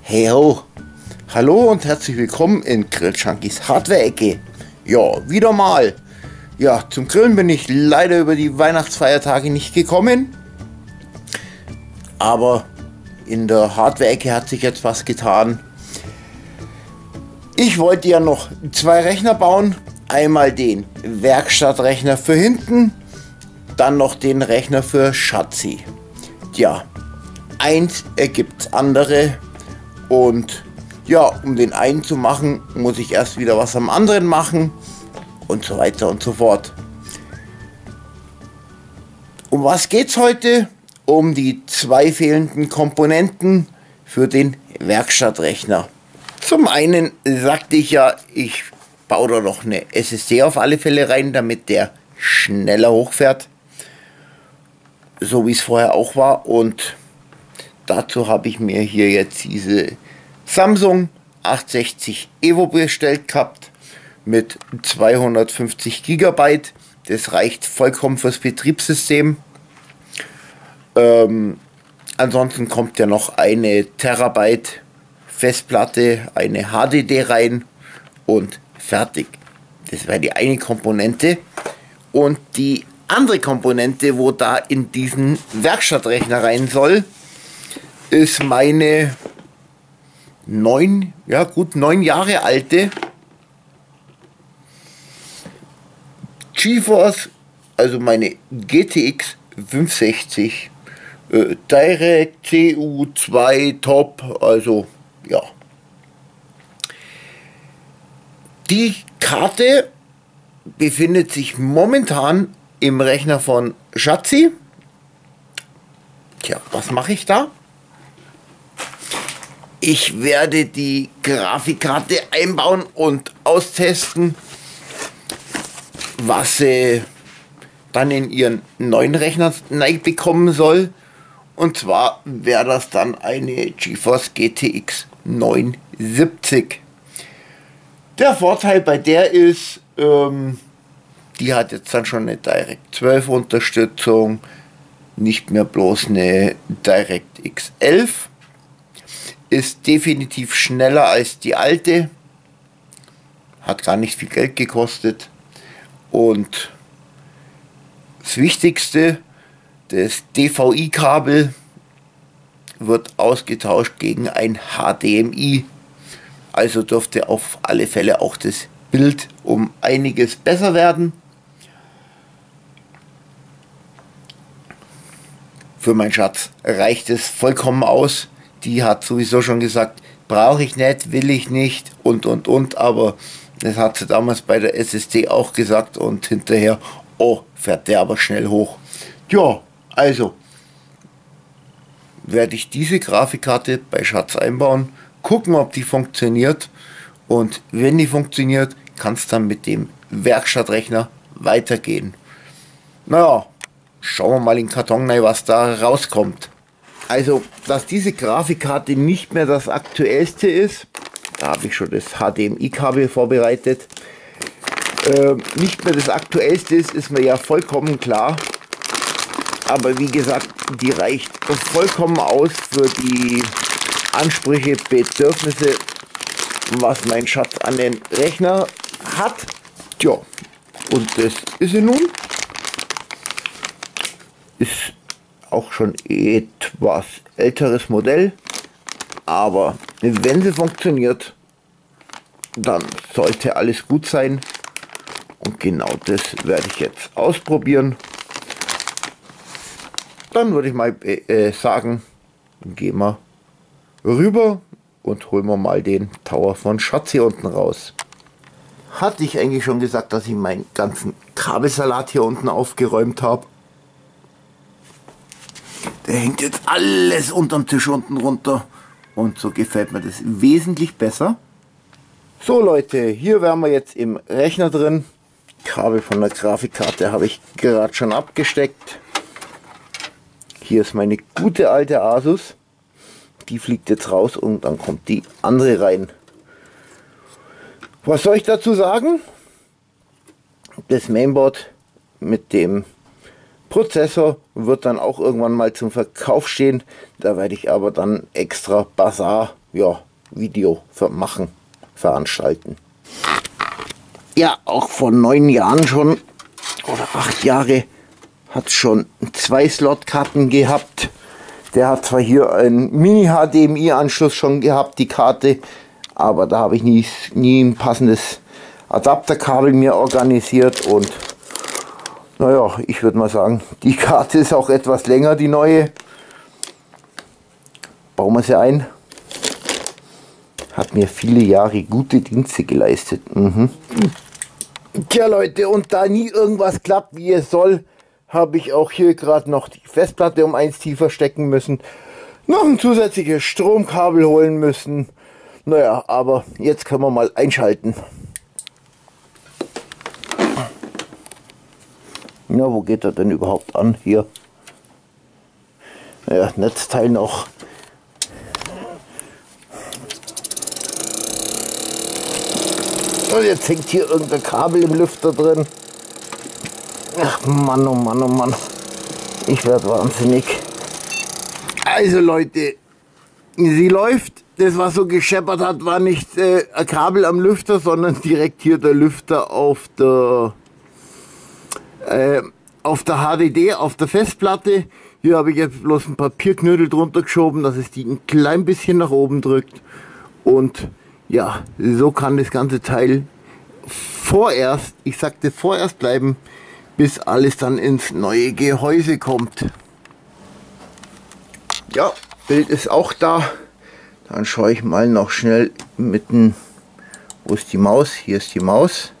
Hey ho, hallo und herzlich willkommen in Grill Junkies Hardware-Ecke. Ja, wieder mal. Ja, zum Grillen bin ich leider über die Weihnachtsfeiertage nicht gekommen. Aber in der Hardware-Ecke hat sich jetzt was getan. Ich wollte ja noch zwei Rechner bauen. Einmal den Werkstattrechner für hinten, dann noch den Rechner für Schatzi. Ja, eins ergibt andere. Und ja, um den einen zu machen, muss ich erst wieder was am anderen machen und so weiter und so fort. Um was geht's heute? Um die zwei fehlenden Komponenten für den Werkstattrechner. Zum einen sagte ich ja, ich baue da noch eine SSD auf alle Fälle rein, damit der schneller hochfährt. So wie es vorher auch war. Und dazu habe ich mir hier jetzt diese Samsung 860 Evo bestellt gehabt mit 250 GB. Das reicht vollkommen fürs Betriebssystem. Ansonsten kommt ja noch eine Terabyte Festplatte, eine HDD rein und fertig. Das wäre die eine Komponente. Und die andere Komponente, wo da in diesen Werkstattrechner rein soll, ist meine gut 9 Jahre alte GeForce, also meine GTX 560 Direct CU2 Top, also ja. Die Karte befindet sich momentan im Rechner von Schatzi. Tja, was mache ich da? Ich werde die Grafikkarte einbauen und austesten, was sie dann in ihren neuen Rechner bekommen soll. Und zwar wäre das dann eine GeForce GTX 970. Der Vorteil bei der ist, die hat jetzt dann schon eine Direct 12 Unterstützung, nicht mehr bloß eine DirectX 11. Ist definitiv schneller als die alte, hat gar nicht viel Geld gekostet und das Wichtigste, das DVI-Kabel wird ausgetauscht gegen ein HDMI, also dürfte auf alle Fälle auch das Bild um einiges besser werden. Für meinen Schatz reicht es vollkommen aus. Die hat sowieso schon gesagt, brauche ich nicht, will ich nicht und, aber das hat sie damals bei der SSD auch gesagt und hinterher, oh, fährt der aber schnell hoch. Ja, also werde ich diese Grafikkarte bei Schatz einbauen, gucken, ob die funktioniert und wenn die funktioniert, kann es dann mit dem Werkstattrechner weitergehen. Naja, schauen wir mal in den Karton rein, was da rauskommt. Also, dass diese Grafikkarte nicht mehr das aktuellste ist, da habe ich schon das HDMI-Kabel vorbereitet, nicht mehr das aktuellste ist mir ja vollkommen klar. Aber wie gesagt, die reicht vollkommen aus für die Ansprüche, Bedürfnisse, was mein Schatz an den Rechner hat. Tja, und das ist sie nun. Ist auch schon etwas älteres Modell, aber wenn sie funktioniert, dann sollte alles gut sein und genau das werde ich jetzt ausprobieren. Dann würde ich mal sagen, gehen wir rüber und holen wir mal den Tower von Schatzi unten raus. Hatte ich eigentlich schon gesagt, dass ich meinen ganzen Kabelsalat hier unten aufgeräumt habe? Der hängt jetzt alles unterm Tisch unten runter und so gefällt mir das wesentlich besser. So Leute, hier wären wir jetzt im Rechner drin. Kabel von der Grafikkarte habe ich gerade schon abgesteckt. Hier ist meine gute alte Asus. Die fliegt jetzt raus und dann kommt die andere rein. Was soll ich dazu sagen? Das Mainboard mit dem Prozessor wird dann auch irgendwann mal zum Verkauf stehen. Da werde ich aber dann extra Basar ja, Video veranstalten. Ja, auch vor 9 Jahren schon, oder 8 Jahre, hat schon 2 Slotkarten gehabt. Der hat zwar hier einen Mini-HDMI-Anschluss schon gehabt, die Karte, aber da habe ich nie ein passendes Adapterkabel mir organisiert und naja, ich würde mal sagen, die Karte ist auch etwas länger, die neue. Bauen wir sie ein. Hat mir viele Jahre gute Dienste geleistet. Tja Leute, und da nie irgendwas klappt, wie es soll, habe ich auch hier gerade noch die Festplatte um 1 tiefer stecken müssen. Noch ein zusätzliches Stromkabel holen müssen. Naja, aber jetzt können wir mal einschalten. Ja, wo geht er denn überhaupt an? Hier. Ja, Netzteil noch. Und jetzt hängt hier irgendein Kabel im Lüfter drin. Ach Mann, oh Mann, oh Mann. Ich werde wahnsinnig. Also Leute, sie läuft. Das, was so gescheppert hat, war nicht ein Kabel am Lüfter, sondern direkt hier der Lüfter auf der HDD, auf der Festplatte. Hier habe ich jetzt bloß ein Papierknödel drunter geschoben, dass es die ein klein bisschen nach oben drückt. Und ja, so kann das ganze Teil vorerst, ich sagte vorerst bleiben, bis alles dann ins neue Gehäuse kommt. Ja, Bild ist auch da. Dann schaue ich mal noch schnell mitten, wo ist die Maus? Hier ist die Maus.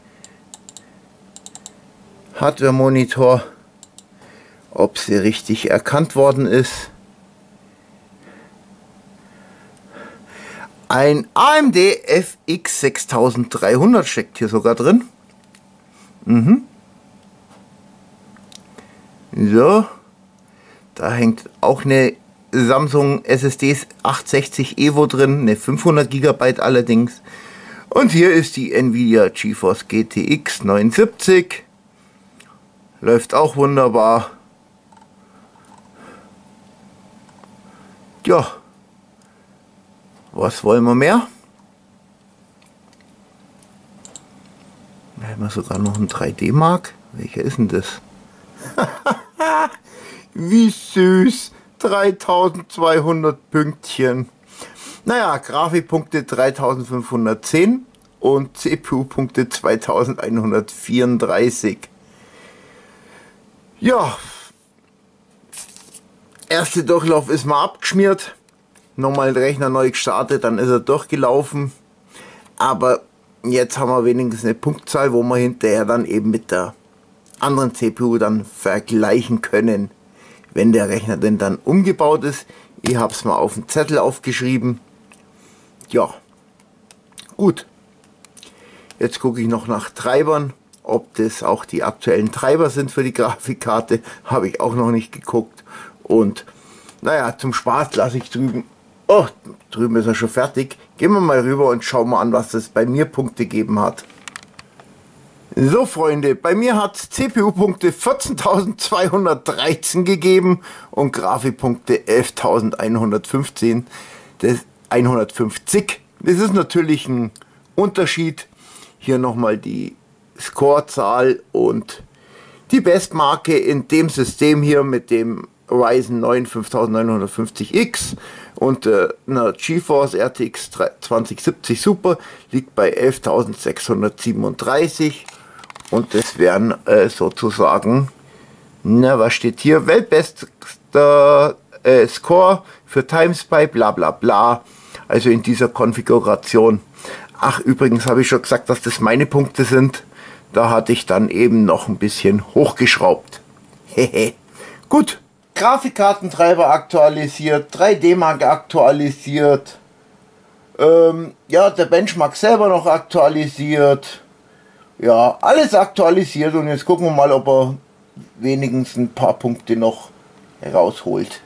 Hardware-Monitor, ob sie richtig erkannt worden ist. Ein AMD FX 6300 steckt hier sogar drin. So, da hängt auch eine Samsung SSD 860 Evo drin, eine 500 GB allerdings. Und hier ist die Nvidia GeForce GTX 970. Läuft auch wunderbar. Ja, was wollen wir mehr? Da haben wir sogar noch einen 3D-Mark. Welcher ist denn das? Wie süß! 3200 Pünktchen. Naja, Grafikpunkte 3510 und CPU-Punkte 2134. Ja, erste Durchlauf ist mal abgeschmiert. Nochmal den Rechner neu gestartet, dann ist er durchgelaufen. Aber jetzt haben wir wenigstens eine Punktzahl, wo wir hinterher dann eben mit der anderen CPU dann vergleichen können, wenn der Rechner denn dann umgebaut ist. Ich habe es mal auf den Zettel aufgeschrieben. Ja, gut. Jetzt gucke ich noch nach Treibern, ob das auch die aktuellen Treiber sind für die Grafikkarte. Habe ich auch noch nicht geguckt. Und naja, zum Spaß lasse ich drüben. Oh, drüben ist er schon fertig. Gehen wir mal rüber und schauen mal an, was das bei mir Punkte gegeben hat. So Freunde, bei mir hat CPU-Punkte 14.213 gegeben und Grafikpunkte 11.115. Das 150. Das ist natürlich ein Unterschied. Hier nochmal die Scorezahl und die Bestmarke in dem System hier mit dem Ryzen 9 5950X und einer GeForce RTX 2070 Super liegt bei 11.637 und das wären sozusagen, na was steht hier, weltbester Score für TimeSpy bla bla bla, also in dieser Konfiguration. Ach, übrigens habe ich schon gesagt, dass das meine Punkte sind. Da hatte ich dann eben noch ein bisschen hochgeschraubt. Hehe. Gut. Grafikkartentreiber aktualisiert, 3D-Mark aktualisiert. Ja, der Benchmark selber noch aktualisiert. Ja, alles aktualisiert und jetzt gucken wir mal, ob er wenigstens ein paar Punkte noch rausholt.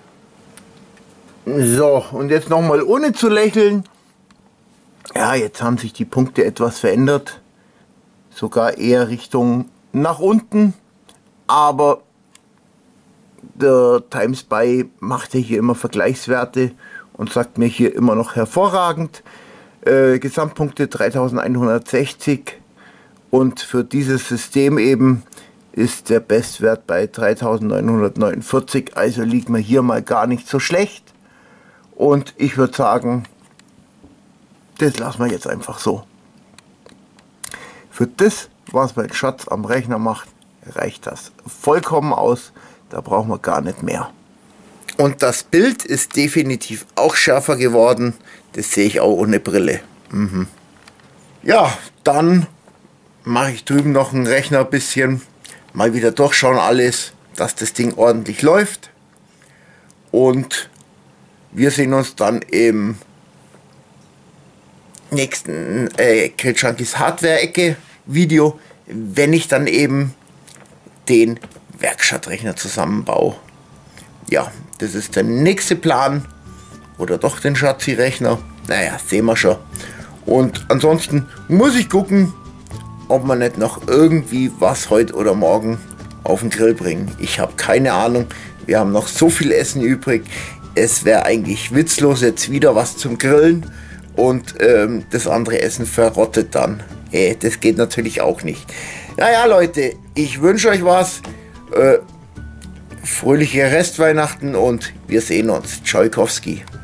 So, und jetzt nochmal ohne zu lächeln. Ja, jetzt haben sich die Punkte etwas verändert. Sogar eher Richtung nach unten. Aber der TimeSpy macht ja hier immer Vergleichswerte. und sagt mir hier immer noch hervorragend. Gesamtpunkte 3160 und für dieses System eben ist der Bestwert bei 3949, also liegt man hier mal gar nicht so schlecht. Und ich würde sagen, das lassen wir jetzt einfach so. Für das, was mein Schatz am Rechner macht, reicht das vollkommen aus, da brauchen wir gar nicht mehr. Und das Bild ist definitiv auch schärfer geworden, das sehe ich auch ohne Brille. Ja, dann mache ich drüben noch einen Rechner ein bisschen, mal wieder durchschauen alles, dass das Ding ordentlich läuft. Und wir sehen uns dann im nächsten Grill Junkies Hardware-Ecke Video, wenn ich dann eben den Werkstattrechner zusammenbaue. Ja, das ist der nächste Plan. Oder doch den Schatzi-Rechner. Naja, sehen wir schon. Und ansonsten muss ich gucken, ob wir nicht noch irgendwie was heute oder morgen auf den Grill bringen. Ich habe keine Ahnung. Wir haben noch so viel Essen übrig. Es wäre eigentlich witzlos, jetzt wieder was zum Grillen und das andere Essen verrottet dann. Das geht natürlich auch nicht. Naja, Leute, ich wünsche euch was. Fröhliche Restweihnachten und wir sehen uns. Tschaikowski.